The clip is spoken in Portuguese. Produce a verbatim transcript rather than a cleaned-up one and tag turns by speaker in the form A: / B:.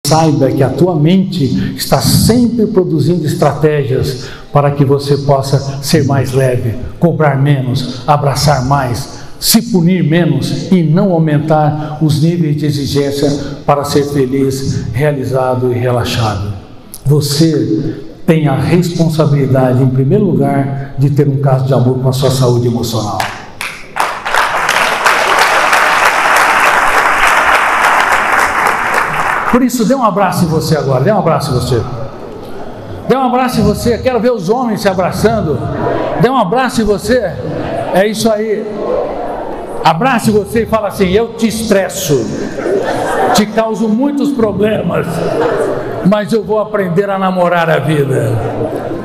A: saiba que a tua mente está sempre produzindo estratégias para que você possa ser mais leve, cobrar menos, abraçar mais, se punir menos e não aumentar os níveis de exigência para ser feliz, realizado e relaxado. Você tem a responsabilidade, em primeiro lugar, de ter um caso de amor com a sua saúde emocional. Por isso, dê um abraço em você agora, dê um abraço em você. Dê um abraço em você, quero ver os homens se abraçando. Dê um abraço em você, é isso aí. Abrace você e fala assim: eu te estresso, te causo muitos problemas, mas eu vou aprender a namorar a vida.